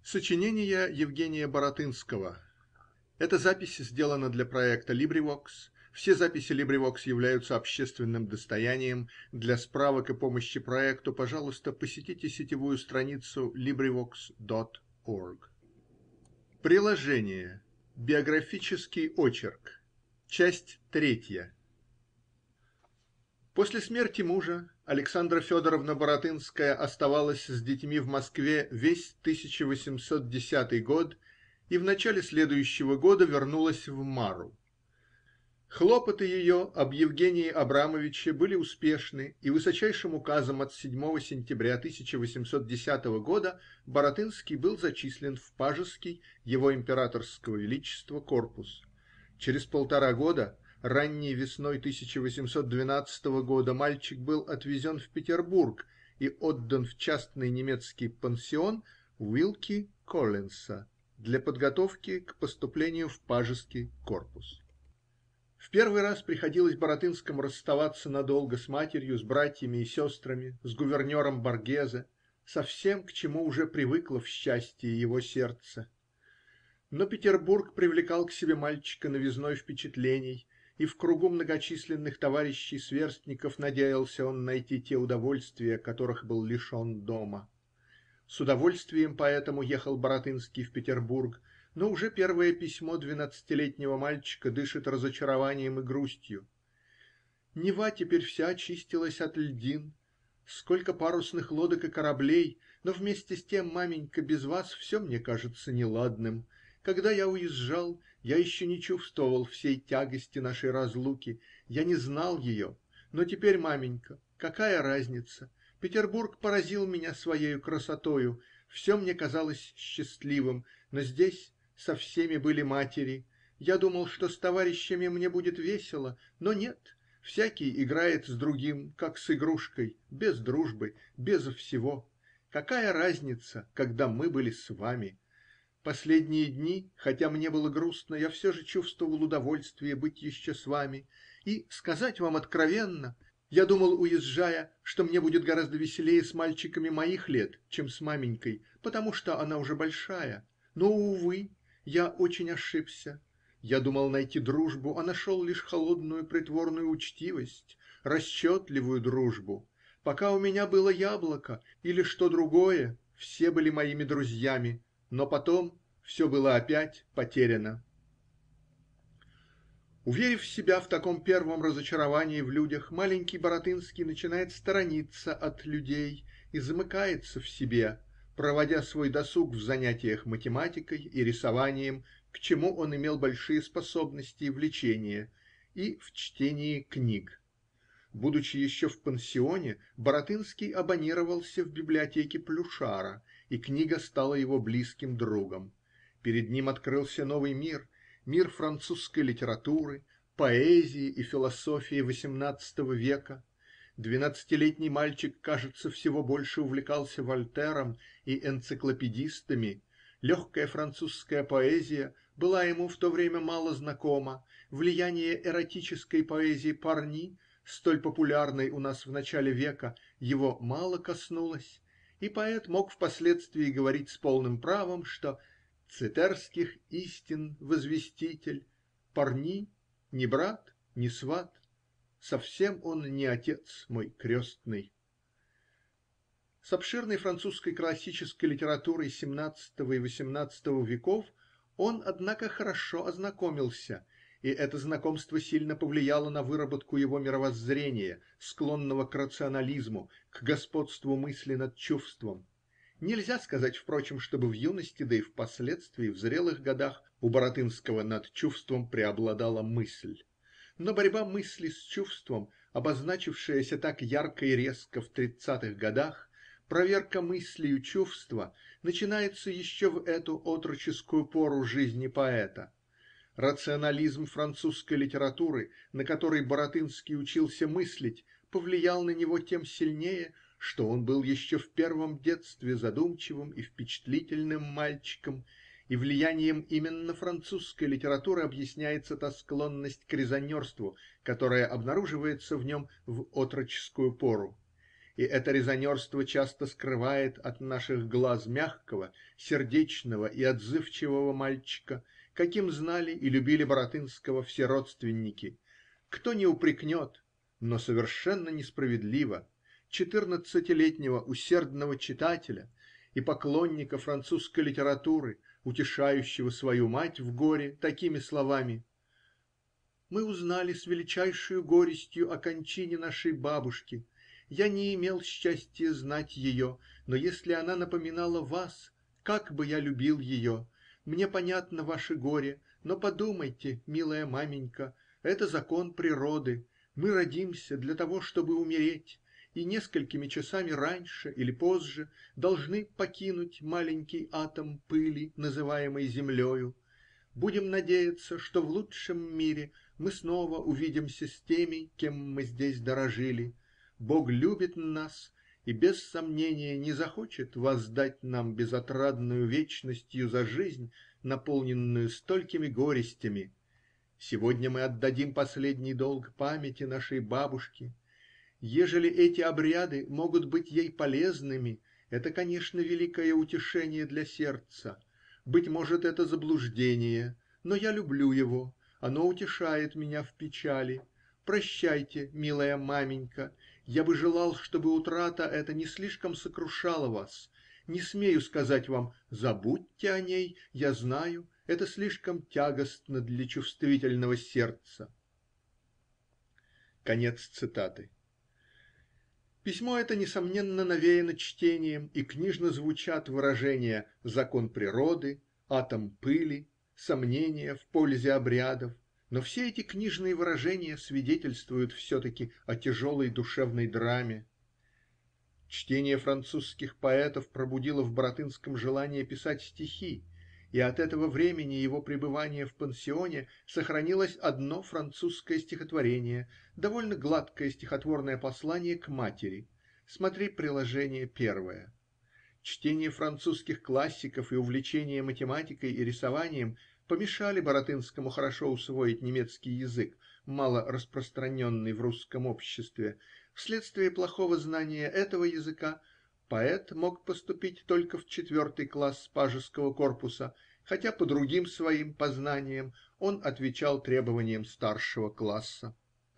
Сочинение Евгения Баратынского. Эта запись сделана для проекта LibriVox. Все записи LibriVox являются общественным достоянием. Для справок и помощи проекту, пожалуйста, посетите сетевую страницу LibriVox.org. Приложение. Биографический очерк. Часть третья. После смерти мужа Александра Федоровна Баратынская оставалась с детьми в Москве весь 1810 год и в начале следующего года вернулась в Мару. Хлопоты ее об Евгении Абрамовиче были успешны, и высочайшим указом от 7 сентября 1810 года Баратынский был зачислен в Пажеский его императорского величества корпус. Через полтора года, ранней весной 1812 года, мальчик был отвезен в Петербург и отдан в частный немецкий пансион Уилки Коллинса для подготовки к поступлению в Пажеский корпус. В первый раз приходилось Баратынскому расставаться надолго с матерью, с братьями и сестрами, с гувернером Боргезе, со всем, к чему уже привыкло в счастье его сердце. Но Петербург привлекал к себе мальчика новизной впечатлений, и в кругу многочисленных товарищей-сверстников надеялся он найти те удовольствия, которых был лишен дома. С удовольствием поэтому ехал Баратынский в Петербург, но уже первое письмо двенадцатилетнего мальчика дышит разочарованием и грустью. Нева теперь вся очистилась от льдин. Сколько парусных лодок и кораблей, но вместе с тем, маменька, без вас все мне кажется неладным. Когда я уезжал, я еще не чувствовал всей тягости нашей разлуки, я не знал ее. Но теперь, маменька, какая разница? Петербург поразил меня своею красотою, все мне казалось счастливым, но здесь со всеми были матери. Я думал, что с товарищами мне будет весело, но нет. Всякий играет с другим, как с игрушкой, без дружбы, без всего. Какая разница, когда мы были с вами? Последние дни, хотя мне было грустно, я все же чувствовал удовольствие быть еще с вами. И, сказать вам откровенно, я думал, уезжая, что мне будет гораздо веселее с мальчиками моих лет, чем с маменькой, потому что она уже большая. Но, увы, я очень ошибся. Я думал найти дружбу, а нашел лишь холодную притворную учтивость, расчетливую дружбу. Пока у меня было яблоко или что другое, все были моими друзьями, но потом все было опять потеряно. Уверив себя в таком первом разочаровании в людях, маленький Баратынский начинает сторониться от людей и замыкается в себе, проводя свой досуг в занятиях математикой и рисованием, к чему он имел большие способности и влечения, и в чтении книг. Будучи еще в пансионе, Баратынский абонировался в библиотеке Плюшара, и книга стала его близким другом. Перед ним открылся новый мир, мир французской литературы, поэзии и философии XVIII века. Двенадцатилетний мальчик, кажется, всего больше увлекался Вольтером и энциклопедистами. Легкая французская поэзия была ему в то время мало знакома. Влияние эротической поэзии Парни, столь популярной у нас в начале века, его мало коснулось, и поэт мог впоследствии говорить с полным правом, что "цетерских истин возвеститель, Парни ни брат, ни сват, совсем он не отец мой крестный". С обширной французской классической литературой XVII и XVIII веков он, однако, хорошо ознакомился, и это знакомство сильно повлияло на выработку его мировоззрения, склонного к рационализму, к господству мысли над чувством. Нельзя сказать, впрочем, чтобы в юности, да и впоследствии, в зрелых годах, у Баратынского над чувством преобладала мысль. Но борьба мысли с чувством, обозначившаяся так ярко и резко в тридцатых годах, проверка мыслью чувства, начинается еще в эту отроческую пору жизни поэта. Рационализм французской литературы, на которой Баратынский учился мыслить, повлиял на него тем сильнее, что он был еще в первом детстве задумчивым и впечатлительным мальчиком, и влиянием именно французской литературы объясняется та склонность к резонерству, которая обнаруживается в нем в отроческую пору. и это резонерство часто скрывает от наших глаз мягкого, сердечного и отзывчивого мальчика, каким знали и любили Баратынского все родственники. Кто не упрекнет, но совершенно несправедливо, 14-летнего усердного читателя и поклонника французской литературы, утешающего свою мать в горе такими словами: мы узнали с величайшей горестью о кончине нашей бабушки. Я не имел счастья знать ее, но если она напоминала вас, как бы я любил ее! Мне понятно ваше горе, но подумайте, милая маменька, это закон природы. Мы родимся для того, чтобы умереть, и несколькими часами раньше или позже должны покинуть маленький атом пыли, называемый землею. Будем надеяться, что в лучшем мире мы снова увидимся с теми, кем мы здесь дорожили. Бог любит нас и без сомнения не захочет воздать нам безотрадную вечностью за жизнь, наполненную столькими горестями. Сегодня мы отдадим последний долг памяти нашей бабушки. Ежели эти обряды могут быть ей полезными, это, конечно, великое утешение для сердца. Быть может, это заблуждение, но я люблю его, оно утешает меня в печали. Прощайте, милая маменька, я бы желал, чтобы утрата эта не слишком сокрушала вас. Не смею сказать вам: забудьте о ней, я знаю, это слишком тягостно для чувствительного сердца. Конец цитаты. Письмо это, несомненно, навеяно чтением, и книжно звучат выражения "закон природы", "атом пыли", "сомнения в пользе обрядов", но все эти книжные выражения свидетельствуют все-таки о тяжелой душевной драме. Чтение французских поэтов пробудило в Баратынском желание писать стихи, и от этого времени его пребывания в пансионе сохранилось одно французское стихотворение, довольно гладкое стихотворное послание к матери. Смотри приложение первое. Чтение французских классиков и увлечение математикой и рисованием помешали Баратынскому хорошо усвоить немецкий язык, мало распространенный в русском обществе. Вследствие плохого знания этого языка поэт мог поступить только в 4 класс пажеского корпуса, хотя по другим своим познаниям он отвечал требованиям старшего класса.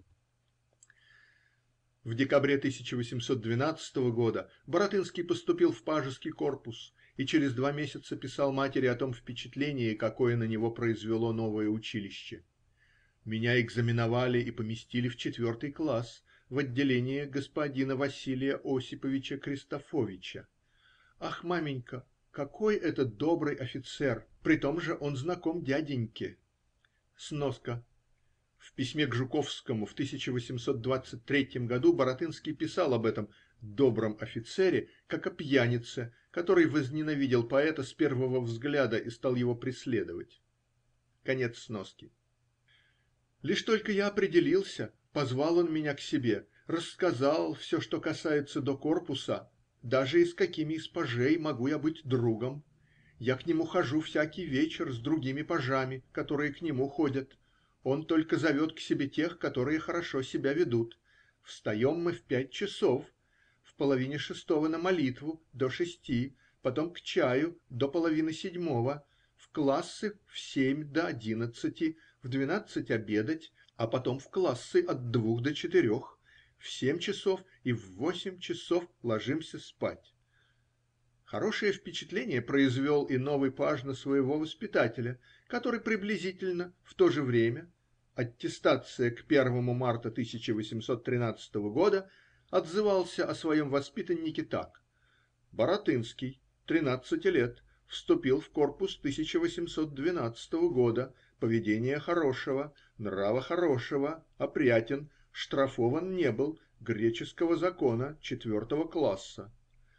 В декабре 1812 года Баратынский поступил в пажеский корпус и через 2 месяца писал матери о том впечатлении, какое на него произвело новое училище. Меня экзаменовали и поместили в 4 класс, в отделение господина Василия Осиповича Кристофовича. Ах, маменька, какой это добрый офицер! Притом же он знаком дяденьке. Сноска. В письме к Жуковскому в 1823 году Баратынский писал об этом добром офицере как о пьянице, который возненавидел поэта с первого взгляда и стал его преследовать. Конец сноски. Лишь только я определился, позвал он меня к себе, рассказал все, что касается до корпуса, даже и с какими из пажей могу я быть другом. Я к нему хожу всякий вечер с другими пажами, которые к нему ходят. Он только зовет к себе тех, которые хорошо себя ведут. Встаем мы в 5 часов, в 5:30 на молитву до 6, потом к чаю до 6:30, в классы в 7 до 11, в 12 обедать, а потом в классы от 2 до 4, в 7 часов и в 8 часов ложимся спать. Хорошее впечатление произвел и новый паж на своего воспитателя, который приблизительно в то же время (аттестация к 1 марта 1813 года) отзывался о своем воспитаннике так: Баратынский, 13 лет, вступил в корпус 1812 года, поведения хорошего, нрава хорошего, опрятен, штрафован не был, греческого закона 4 класса.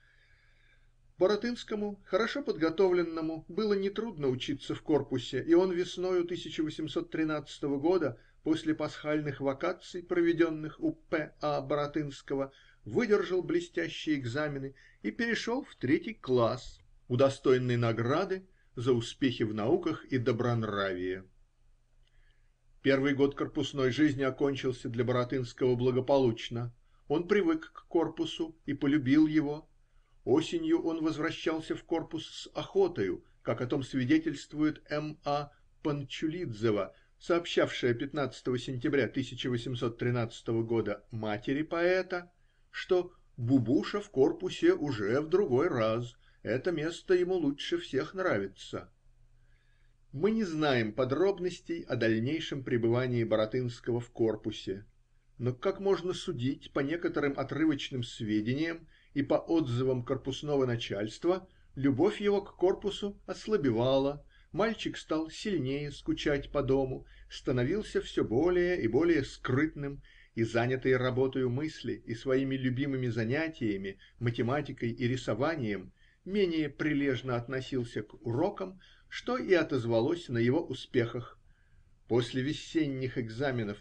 Баратынскому, хорошо подготовленному, было нетрудно учиться в корпусе, и он весною 1813 года, после пасхальных вакаций, проведенных у П. А. Баратынского, выдержал блестящие экзамены и перешел в 3 класс, удостоенный награды за успехи в науках и добронравие. Первый год корпусной жизни окончился для Баратынского благополучно. Он привык к корпусу и полюбил его. Осенью он возвращался в корпус с охотою, как о том свидетельствует М. А. Панчулидзева, сообщавшая 15 сентября 1813 года матери поэта, что "Бубуша в корпусе уже в другой раз. Это место ему лучше всех нравится". Мы не знаем подробностей о дальнейшем пребывании Баратынского в корпусе, но, как можно судить по некоторым отрывочным сведениям и по отзывам корпусного начальства, любовь его к корпусу ослабевала, мальчик стал сильнее скучать по дому, становился все более и более скрытным, и занятый работою мысли и своими любимыми занятиями, математикой и рисованием, менее прилежно относился к урокам, что и отозвалось на его успехах. После весенних экзаменов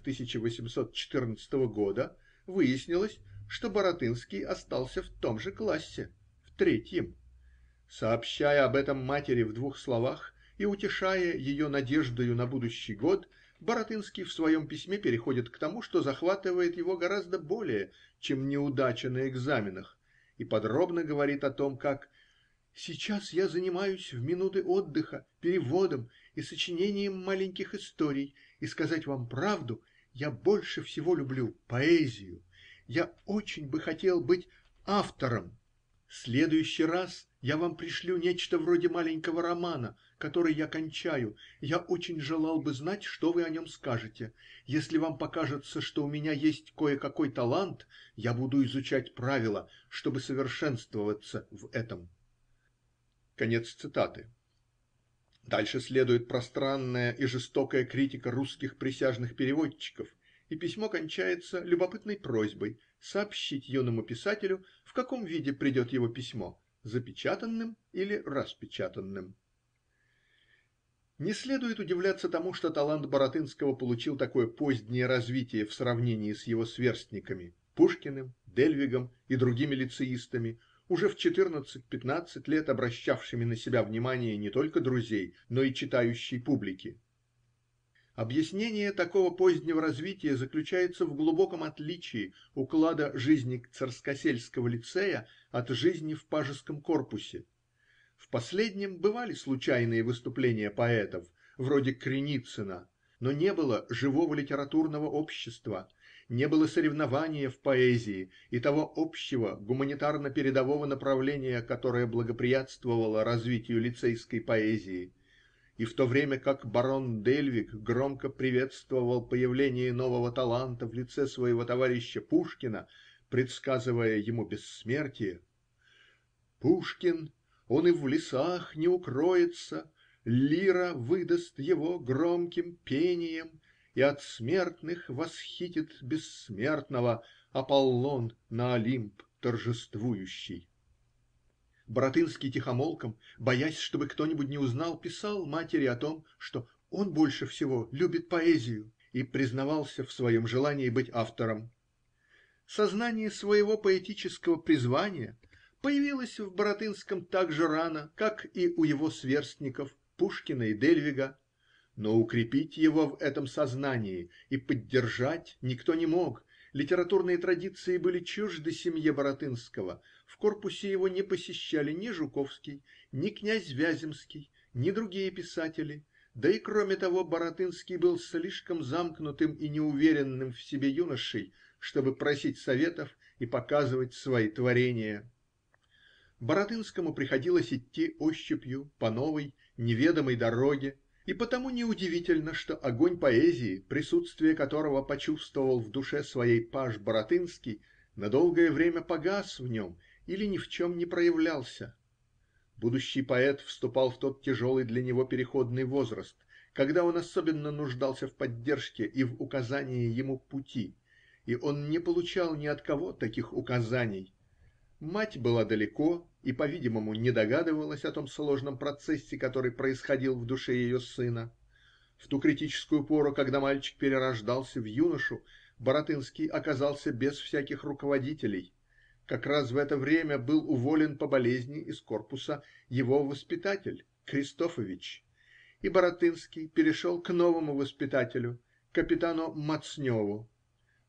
1814 года выяснилось, что Баратынский остался в том же классе, в третьем. Сообщая об этом матери в двух словах и утешая ее надеждою на будущий год, Баратынский в своем письме переходит к тому, что захватывает его гораздо более, чем неудача на экзаменах, и подробно говорит о том, как "сейчас я занимаюсь в минуты отдыха переводом и сочинением маленьких историй, и, сказать вам правду, я больше всего люблю поэзию. Я очень бы хотел быть автором. В следующий раз я вам пришлю нечто вроде маленького романа, который я кончаю. Я очень желал бы знать, что вы о нем скажете. Если вам покажется, что у меня есть кое-какой талант, я буду изучать правила, чтобы совершенствоваться в этом". Конец цитаты. Дальше следует пространная и жестокая критика русских присяжных переводчиков, и письмо кончается любопытной просьбой сообщить юному писателю, в каком виде придет его письмо, запечатанным или распечатанным. Не следует удивляться тому, что талант Баратынского получил такое позднее развитие в сравнении с его сверстниками Пушкиным, Дельвигом и другими лицеистами, уже в 14-15 лет обращавшими на себя внимание не только друзей, но и читающей публики. Объяснение такого позднего развития заключается в глубоком отличии уклада жизни Царскосельского лицея от жизни в пажеском корпусе. В последнем бывали случайные выступления поэтов, вроде Криницына, но не было живого литературного общества, не было соревнования в поэзии и того общего гуманитарно-передового направления, которое благоприятствовало развитию лицейской поэзии. И в то время как барон Дельвиг громко приветствовал появление нового таланта в лице своего товарища Пушкина, предсказывая ему бессмертие: "Пушкин, он и в лесах не укроется, лира выдаст его громким пением, и от смертных восхитит бессмертного Аполлон на Олимп торжествующий". Баратынский тихомолком, боясь, чтобы кто-нибудь не узнал, писал матери о том, что он больше всего любит поэзию, и признавался в своем желании быть автором. Сознание своего поэтического призвания появилось в Баратынском так же рано, как и у его сверстников Пушкина и Дельвига, но укрепить его в этом сознании и поддержать никто не мог. Литературные традиции были чужды семье Баратынского. В корпусе его не посещали ни Жуковский, ни князь Вяземский, ни другие писатели. Да и кроме того, Баратынский был слишком замкнутым и неуверенным в себе юношей, чтобы просить советов и показывать свои творения. Баратынскому приходилось идти ощупью по новой, неведомой дороге, и потому неудивительно, что огонь поэзии, присутствие которого почувствовал в душе своей паж Баратынский, на долгое время погас в нем или ни в чем не проявлялся. Будущий поэт вступал в тот тяжелый для него переходный возраст, когда он особенно нуждался в поддержке и в указании ему пути, и он не получал ни от кого таких указаний. Мать была далеко и, по-видимому, не догадывалась о том сложном процессе, который происходил в душе ее сына. В ту критическую пору, когда мальчик перерождался в юношу, Баратынский оказался без всяких руководителей. Как раз в это время был уволен по болезни из корпуса его воспитатель Кристофович, и Баратынский перешел к новому воспитателю, капитану Мацневу.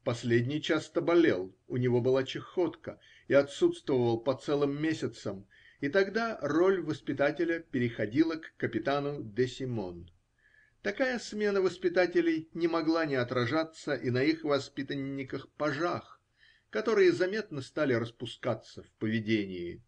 Последний часто болел, у него была чахотка, и отсутствовал по целым месяцам, и тогда роль воспитателя переходила к капитану Де Симон. Такая смена воспитателей не могла не отражаться и на их воспитанниках-пажах, которые заметно стали распускаться в поведении.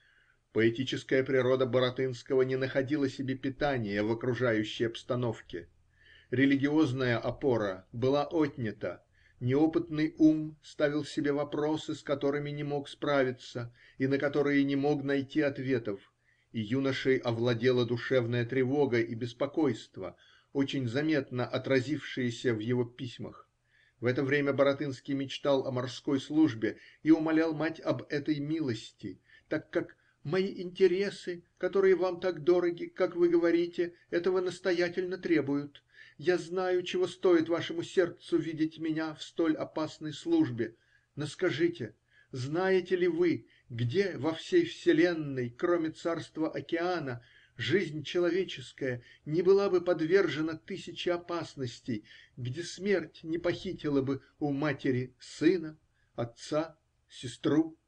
Поэтическая природа Баратынского не находила себе питания в окружающей обстановке. Религиозная опора была отнята, неопытный ум ставил себе вопросы, с которыми не мог справиться и на которые не мог найти ответов, и юношей овладела душевная тревога и беспокойство, очень заметно отразившиеся в его письмах. В это время Баратынский мечтал о морской службе и умолял мать об этой милости, так как мои интересы, которые вам так дороги, как вы говорите, этого настоятельно требуют. Я знаю, чего стоит вашему сердцу видеть меня в столь опасной службе. Но скажите, знаете ли вы, где во всей вселенной, кроме царства океана, жизнь человеческая не была бы подвержена тысяче опасностей, где смерть не похитила бы у матери сына, отца, сестру?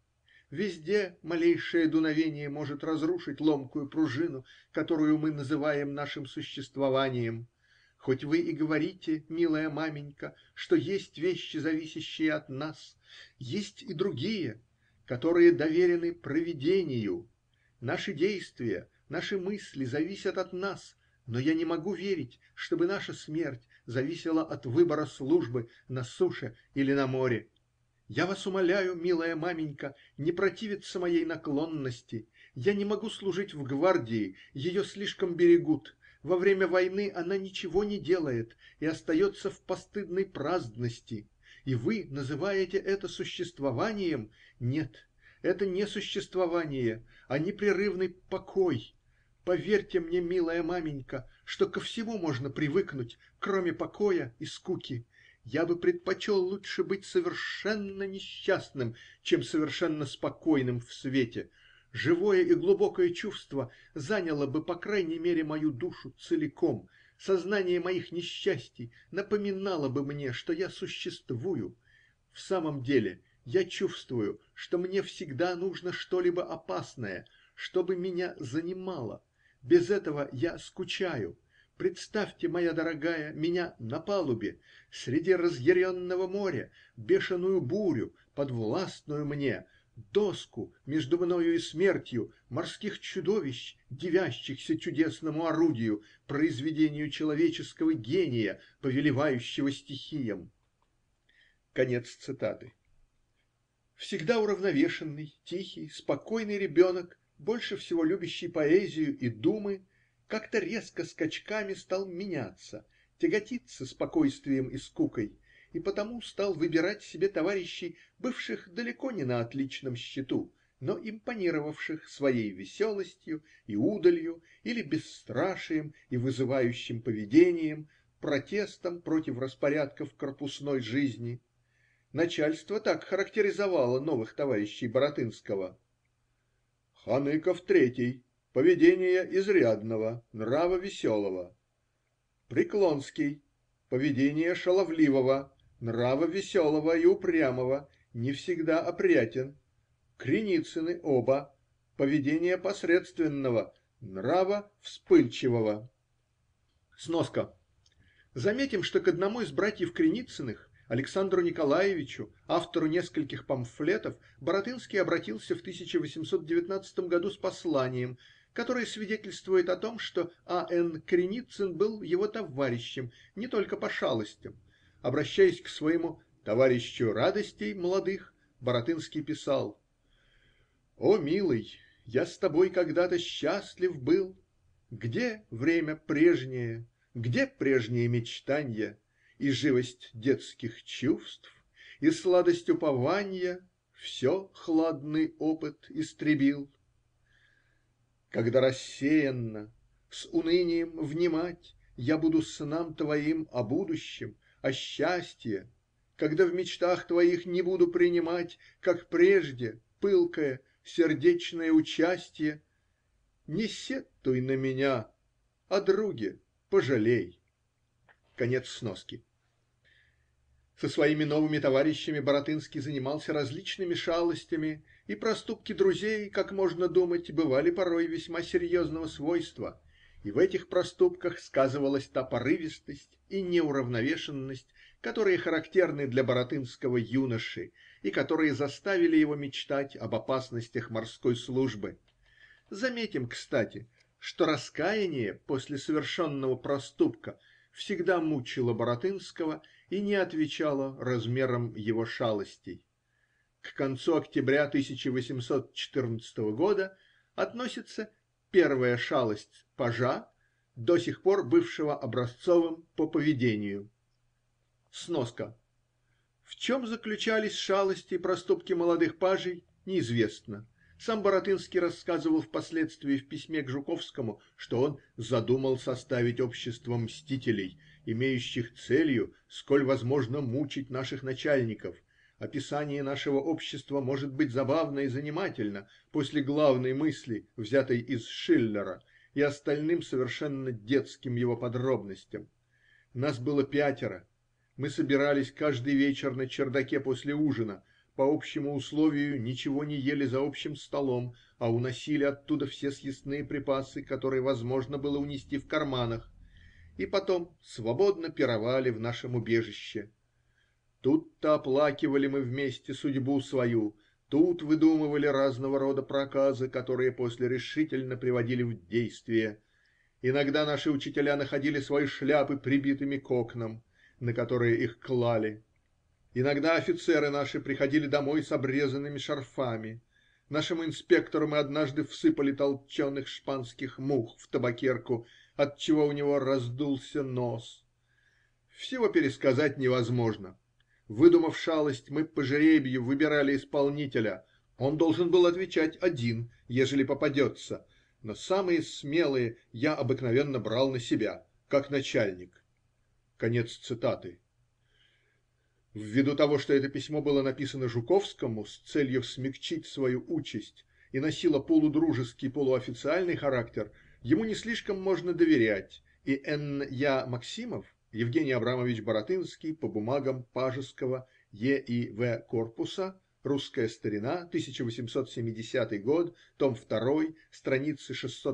Везде малейшее дуновение может разрушить ломкую пружину, которую мы называем нашим существованием. Хоть вы и говорите, милая маменька, что есть вещи, зависящие от нас, есть и другие, которые доверены провидению. Наши действия, наши мысли зависят от нас, но я не могу верить, чтобы наша смерть зависела от выбора службы на суше или на море. Я вас умоляю, милая маменька, не противиться моей наклонности. Я не могу служить в гвардии, ее слишком берегут. Во время войны она ничего не делает и остается в постыдной праздности. И вы называете это существованием? Нет, это не существование, а непрерывный покой. Поверьте мне, милая маменька, что ко всему можно привыкнуть, кроме покоя и скуки. Я бы предпочел лучше быть совершенно несчастным, чем совершенно спокойным в свете. Живое и глубокое чувство заняло бы по крайней мере мою душу целиком. Сознание моих несчастий напоминало бы мне, что я существую. В самом деле, я чувствую, что мне всегда нужно что-либо опасное, чтобы меня занимало. Без этого я скучаю. Представьте, моя дорогая, меня на палубе, среди разъяренного моря, бешеную бурю, подвластную мне, доску между мною и смертью, морских чудовищ, дивящихся чудесному орудию, произведению человеческого гения, повелевающего стихиям. Конец цитаты. Всегда уравновешенный, тихий, спокойный ребенок, больше всего любящий поэзию и думы, как-то резко скачками стал меняться, тяготиться спокойствием и скукой, и потому стал выбирать себе товарищей, бывших далеко не на отличном счету, но импонировавших своей веселостью и удалью или бесстрашием и вызывающим поведением, протестом против распорядков корпусной жизни. Начальство так характеризовало новых товарищей Баратынского: Ханыков третий, поведение изрядного, нрава веселого. Преклонский, поведение шаловливого, нрава веселого и упрямого, не всегда опрятен. Криницыны оба, поведение посредственного, нрава вспыльчивого. Сноска. Заметим, что к одному из братьев Криницыных, Александру Николаевичу, автору нескольких памфлетов, Баратынский обратился в 1819 году с посланием, которое свидетельствует о том, что А. Н. Криницын был его товарищем не только по шалостям. Обращаясь к своему товарищу радостей молодых, Баратынский писал: "О, милый, я с тобой когда-то счастлив был. Где время прежнее, где прежние мечтанья и живость детских чувств, и сладость упования все хладный опыт истребил. Когда рассеянно, с унынием внимать я буду снам твоим о будущем, о счастье, когда в мечтах твоих не буду принимать, как прежде, пылкое сердечное участие, не сетуй на меня, о друге пожалей". Конец сноски. Со своими новыми товарищами Баратынский занимался различными шалостями, и проступки друзей, как можно думать, бывали порой весьма серьезного свойства, и в этих проступках сказывалась та порывистость и неуравновешенность, которые характерны для баратынского юноши и которые заставили его мечтать об опасностях морской службы. Заметим, кстати, что раскаяние после совершенного проступка всегда мучило Баратынского и не отвечало размерам его шалостей. К концу октября 1814 года относится первая шалость пажа, до сих пор бывшего образцовым по поведению. Сноска. В чем заключались шалости и проступки молодых пажей, неизвестно. Сам Баратынский рассказывал впоследствии в письме к Жуковскому, что он задумал составить общество мстителей, имеющих целью, сколь возможно, мучить наших начальников. Описание нашего общества может быть забавно и занимательно после главной мысли, взятой из Шиллера, и остальным совершенно детским его подробностям. Нас было 5. Мы собирались каждый вечер на чердаке после ужина, по общему условию ничего не ели за общим столом, а уносили оттуда все съестные припасы, которые возможно было унести в карманах, и потом свободно пировали в нашем убежище. Тут-то оплакивали мы вместе судьбу свою, тут выдумывали разного рода проказы, которые после решительно приводили в действие. Иногда наши учителя находили свои шляпы прибитыми к окнам, на которые их клали. Иногда офицеры наши приходили домой с обрезанными шарфами. Нашему инспектору мы однажды всыпали толченых шпанских мух в табакерку, отчего у него раздулся нос. Всего пересказать невозможно. Выдумав шалость, мы по жребию выбирали исполнителя. Он должен был отвечать один, ежели попадется, но самые смелые я обыкновенно брал на себя, как начальник. Конец цитаты. Ввиду того, что это письмо было написано Жуковскому с целью смягчить свою участь и носило полудружеский, полуофициальный характер, ему не слишком можно доверять, и Н. Я. Максимов, Евгений Абрамович Баратынский, по бумагам Пажеского Е.И.В. корпуса, Русская старина, 1870 год, том 2, страницы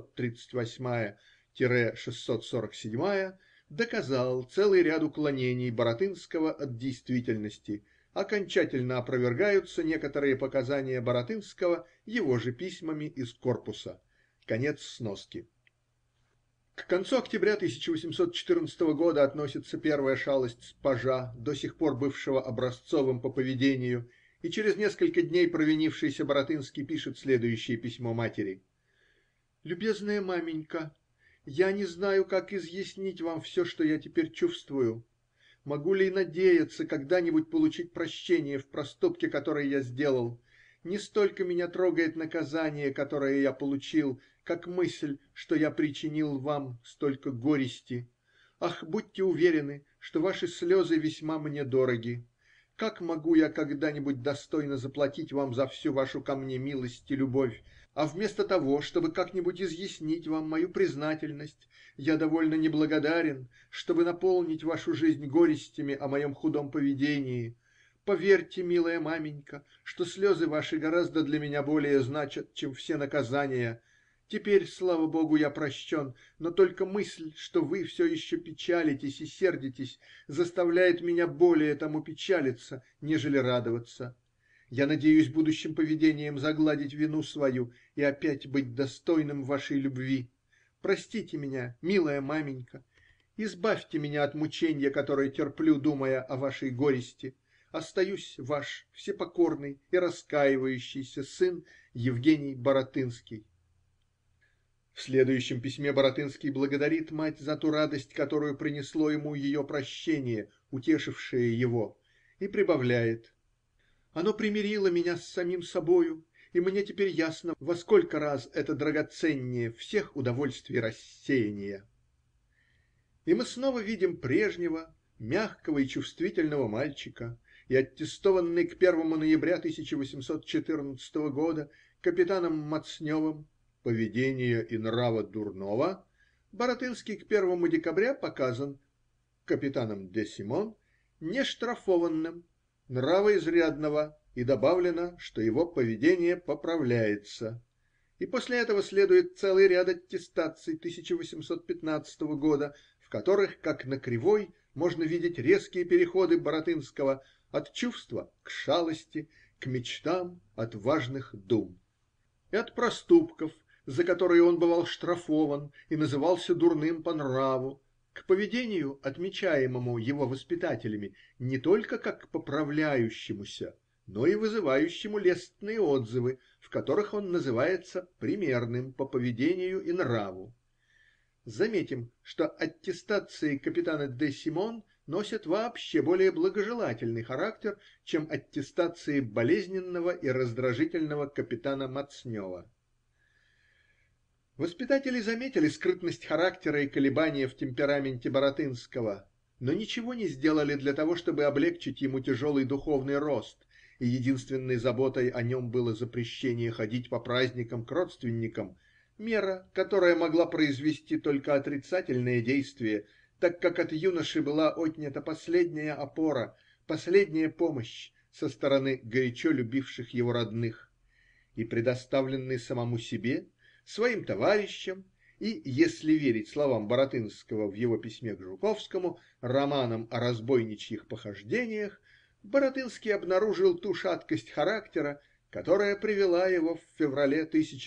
638-647, доказал целый ряд уклонений Баратынского от действительности. Окончательно опровергаются некоторые показания Баратынского его же письмами из корпуса. Конец сноски. К концу октября 1814 года относится первая шалость с пажа, до сих пор бывшего образцовым по поведению, и через несколько дней провинившийся Баратынский пишет следующее письмо матери: «Любезная маменька, я не знаю, как изъяснить вам все, что я теперь чувствую. Могу ли надеяться когда-нибудь получить прощение в проступке, который я сделал? Не столько меня трогает наказание, которое я получил, как мысль, что я причинил вам столько горести. Ах, будьте уверены, что ваши слезы весьма мне дороги. Как могу я когда-нибудь достойно заплатить вам за всю вашу ко мне милость и любовь, а вместо того, чтобы как-нибудь изъяснить вам мою признательность, я довольно неблагодарен, чтобы наполнить вашу жизнь горестями о моем худом поведении. Поверьте, милая маменька, что слезы ваши гораздо для меня более значат, чем все наказания. Теперь, слава Богу, я прощен, но только мысль, что вы все еще печалитесь и сердитесь, заставляет меня более тому печалиться, нежели радоваться. Я надеюсь будущим поведением загладить вину свою и опять быть достойным вашей любви. Простите меня, милая маменька, избавьте меня от мученья, которое терплю, думая о вашей горести. Остаюсь ваш всепокорный и раскаивающийся сын Евгений Баратынский». В следующем письме Баратынский благодарит мать за ту радость, которую принесло ему ее прощение, утешившее его, и прибавляет: «Оно примирило меня с самим собою, и мне теперь ясно, во сколько раз это драгоценнее всех удовольствий рассеяния». И мы снова видим прежнего, мягкого и чувствительного мальчика, и аттестованный к 1 ноября 1814 года капитаном Мацневым «Поведения и нрава дурного», Баратынский к 1 декабря показан капитаном де Симон нештрафованным, нравоизрядного, и добавлено, что его поведение поправляется. И после этого следует целый ряд аттестаций 1815 года, в которых, как на кривой, можно видеть резкие переходы Баратынского от чувства к шалости, к мечтам от важных дум. И от проступков, за которые он бывал штрафован и назывался дурным по нраву, к поведению, отмечаемому его воспитателями не только как к поправляющемуся, но и вызывающему лестные отзывы, в которых он называется примерным по поведению и нраву. Заметим, что аттестации капитана Де-Симон носят вообще более благожелательный характер, чем аттестации болезненного и раздражительного капитана Мацнева. Воспитатели заметили скрытность характера и колебания в темпераменте Баратынского, но ничего не сделали для того, чтобы облегчить ему тяжелый духовный рост, и единственной заботой о нем было запрещение ходить по праздникам к родственникам, мера, которая могла произвести только отрицательное действие, так как от юноши была отнята последняя опора, последняя помощь со стороны горячо любивших его родных, и предоставленный самому себе, своим товарищам и, если верить словам Баратынского в его письме к Жуковскому, романам о разбойничьих похождениях, Баратынский обнаружил ту шаткость характера, которая привела его в феврале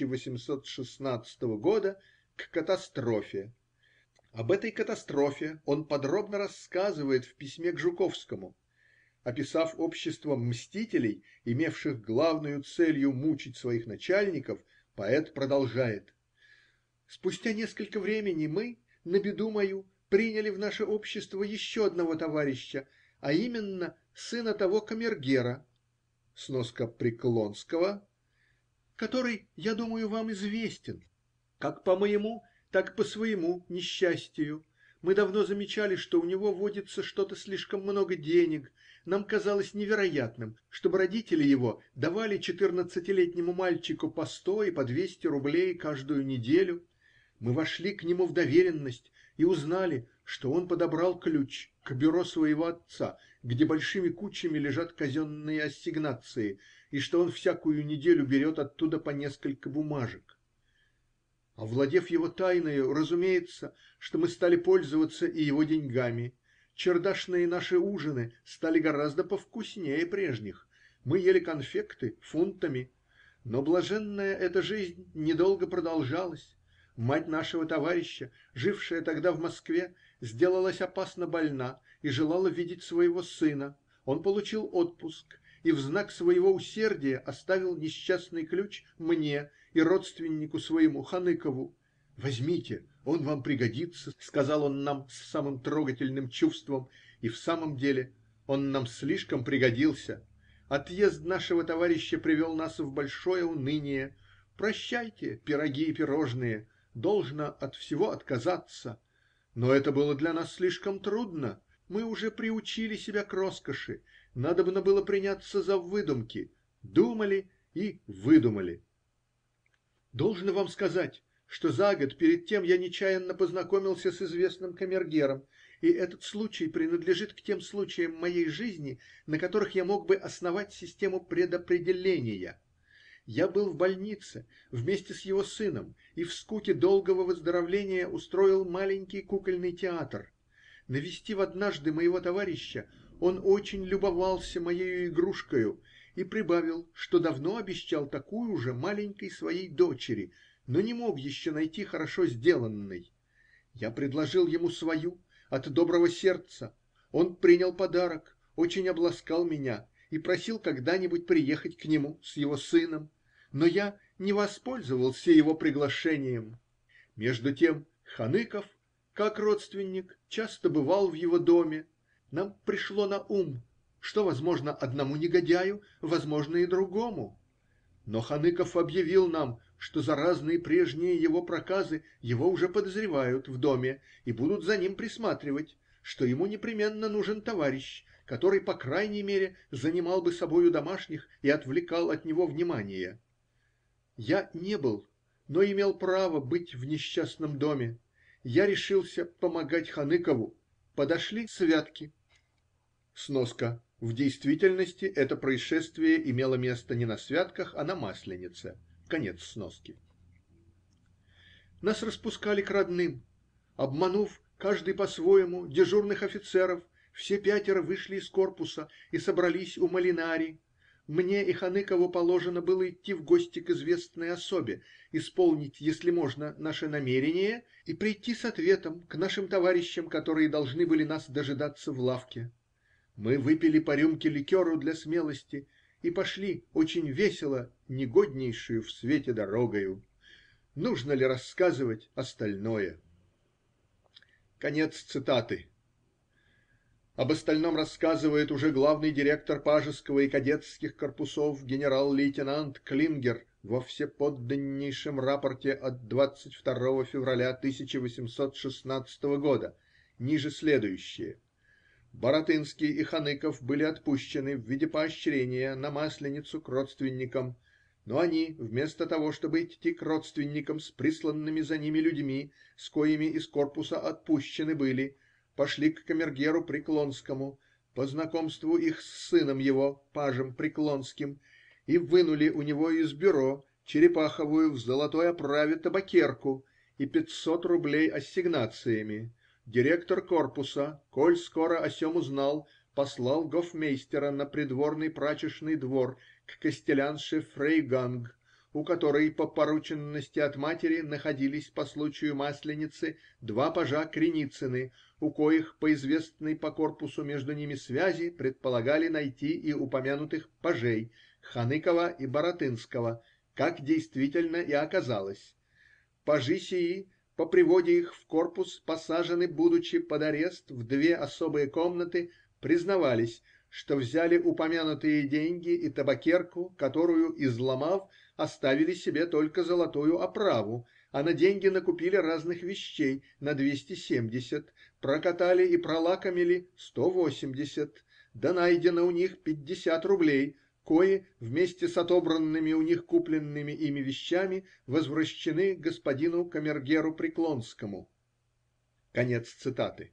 1816 года к катастрофе. Об этой катастрофе он подробно рассказывает в письме к Жуковскому. Описав общество мстителей, имевших главную целью мучить своих начальников, поэт продолжает: спустя несколько времени мы, на беду мою, приняли в наше общество еще одного товарища, а именно сына того камергера (сноска Преклонского), который, я думаю, вам известен. Как по моему, так по своему несчастию. Мы давно замечали, что у него водится что-то слишком много денег. Нам казалось невероятным, чтобы родители его давали 14-летнему мальчику по 100 и по 200 рублей каждую неделю. Мы вошли к нему в доверенность и узнали, что он подобрал ключ к бюро своего отца, где большими кучами лежат казенные ассигнации, и что он всякую неделю берет оттуда по несколько бумажек. Овладев его тайною, разумеется, что мы стали пользоваться и его деньгами. Чердашные наши ужины стали гораздо повкуснее прежних. Мы ели конфекты фунтами. Но блаженная эта жизнь недолго продолжалась. Мать нашего товарища, жившая тогда в Москве, сделалась опасно больна и желала видеть своего сына. Он получил отпуск и в знак своего усердия оставил несчастный ключ мне и родственнику своему Ханыкову. «Возьмите, он вам пригодится», — сказал он нам с самым трогательным чувством, и в самом деле он нам слишком пригодился. Отъезд нашего товарища привел нас в большое уныние. Прощайте, пироги и пирожные, должно от всего отказаться. Но это было для нас слишком трудно. Мы уже приучили себя к роскоши. Надобно было приняться за выдумки. Думали и выдумали. Должно вам сказать, что за год перед тем я нечаянно познакомился с известным камергером, и этот случай принадлежит к тем случаям моей жизни, на которых я мог бы основать систему предопределения. Я был в больнице вместе с его сыном и в скуке долгого выздоровления устроил маленький кукольный театр. Навестив однажды моего товарища, он очень любовался моею игрушкою и прибавил, что давно обещал такую же маленькой своей дочери, но не мог еще найти хорошо сделанной. Я предложил ему свою от доброго сердца. Он принял подарок, очень обласкал меня и просил когда-нибудь приехать к нему с его сыном, но я не воспользовался его приглашением. Между тем Ханыков, как родственник, часто бывал в его доме. Нам пришло на ум, что возможно одному негодяю, возможно и другому. Но Ханыков объявил нам, что за разные прежние его проказы его уже подозревают в доме и будут за ним присматривать, что ему непременно нужен товарищ, который, по крайней мере, занимал бы собою домашних и отвлекал от него внимание. Я не был, но имел право быть в несчастном доме. Я решился помогать Ханыкову. Подошли святки. Сноска. В действительности это происшествие имело место не на святках, а на Масленице. Конец сноски. Нас распускали к родным. Обманув, каждый по-своему, дежурных офицеров, все пятеро вышли из корпуса и собрались у Молинари. Мне и Ханыкову положено было идти в гости к известной особе, исполнить, если можно, наше намерение и прийти с ответом к нашим товарищам, которые должны были нас дожидаться в лавке. Мы выпили по рюмке ликеру для смелости и пошли очень весело негоднейшую в свете дорогою. Нужно ли рассказывать остальное? Конец цитаты. Об остальном рассказывает уже главный директор пажеского и кадетских корпусов генерал-лейтенант Клингер во всеподданнейшем рапорте от 22 февраля 1816 года, ниже следующее: Баратынский и Ханыков были отпущены в виде поощрения на Масленицу к родственникам, но они, вместо того, чтобы идти к родственникам с присланными за ними людьми, с коими из корпуса отпущены были, пошли к камергеру Преклонскому, по знакомству их с сыном его, пажем Преклонским, и вынули у него из бюро черепаховую в золотой оправе табакерку и 500 рублей ассигнациями. Директор корпуса, коль скоро о сем узнал, послал гофмейстера на придворный прачечный двор к костелянше Фрейганг, у которой по порученности от матери находились по случаю Масленицы два пажа Креницыны, у коих по известной по корпусу между ними связи предполагали найти и упомянутых пажей Ханыкова и Баратынского, как действительно и оказалось. Пажи сии по приводе их в корпус посажены, будучи под арест в две особые комнаты, признавались, что взяли упомянутые деньги и табакерку, которую, изломав, оставили себе только золотую оправу, а на деньги накупили разных вещей на 270, прокатали и пролакомили 180, да найдено у них 50 рублей, кои вместе с отобранными у них купленными ими вещами возвращены господину камергеру Преклонскому. Конец цитаты.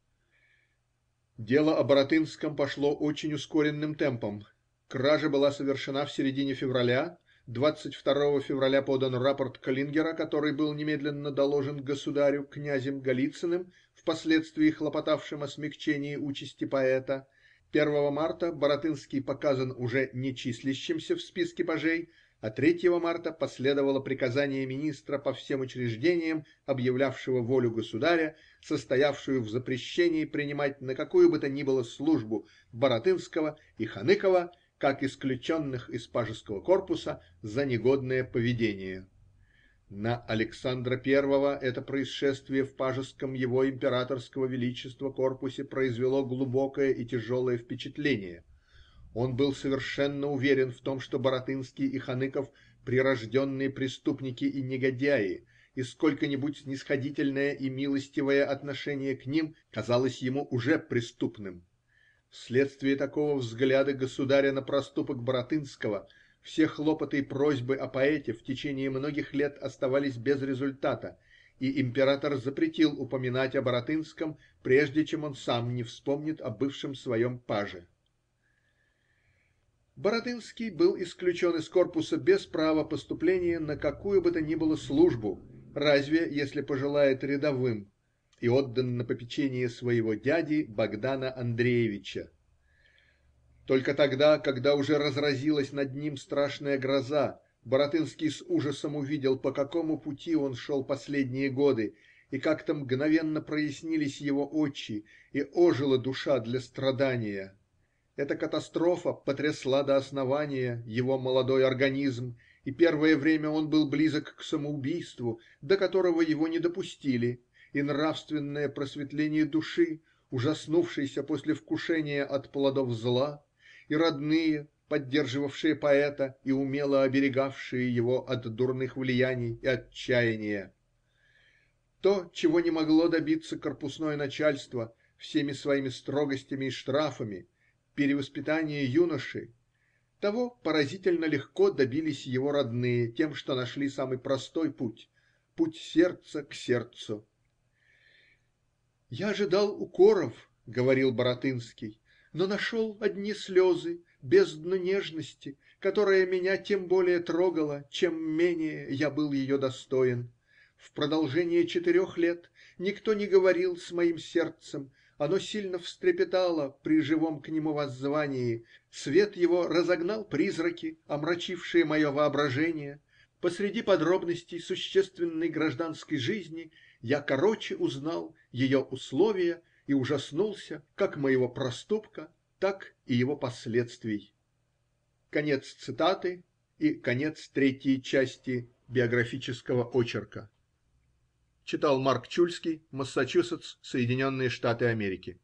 Дело о Баратынском пошло очень ускоренным темпом. Кража была совершена в середине февраля. 22 февраля подан рапорт Клингера, который был немедленно доложен государю князем Голицыным, впоследствии хлопотавшим о смягчении участи поэта. 1 марта Баратынский показан уже не числящимся в списке пажей, а 3 марта последовало приказание министра по всем учреждениям, объявлявшего волю государя, состоявшую в запрещении принимать на какую бы то ни было службу Баратынского и Ханыкова, как исключенных из пажеского корпуса за негодное поведение. На Александра I это происшествие в пажеском его императорского величества корпусе произвело глубокое и тяжелое впечатление. Он был совершенно уверен в том, что Баратынский и Ханыков прирожденные преступники и негодяи, и сколько-нибудь снисходительное и милостивое отношение к ним казалось ему уже преступным. Вследствие такого взгляда государя на проступок Баратынского все хлопоты и просьбы о поэте в течение многих лет оставались без результата, и император запретил упоминать о Баратынском, прежде чем он сам не вспомнит о бывшем своем паже. Баратынский был исключен из корпуса без права поступления на какую бы то ни было службу, разве если пожелает рядовым, и отдан на попечение своего дяди Богдана Андреевича. Только тогда, когда уже разразилась над ним страшная гроза, Баратынский с ужасом увидел, по какому пути он шел последние годы, и как-то мгновенно прояснились его очи, и ожила душа для страдания. Эта катастрофа потрясла до основания его молодой организм, и первое время он был близок к самоубийству, до которого его не допустили, и нравственное просветление души, ужаснувшейся после вкушения от плодов зла, и родные, поддерживавшие поэта и умело оберегавшие его от дурных влияний и отчаяния. То, чего не могло добиться корпусное начальство всеми своими строгостями и штрафами, перевоспитание юноши, того поразительно легко добились его родные тем, что нашли самый простой путь, путь сердца к сердцу. "Я ожидал укоров, говорил Баратынский, но нашел одни слезы, бездну нежности, которая меня тем более трогала, чем менее я был ее достоин. В продолжение 4 лет никто не говорил с моим сердцем, оно сильно встрепетало при живом к нему воззвании, свет его разогнал призраки, омрачившие мое воображение. Посреди подробностей существенной гражданской жизни я короче узнал ее условия и ужаснулся как моего проступка, так и его последствий. Конец цитаты и конец третьей части биографического очерка. Читал Марк Чульский, Массачусетс, Соединенные Штаты Америки.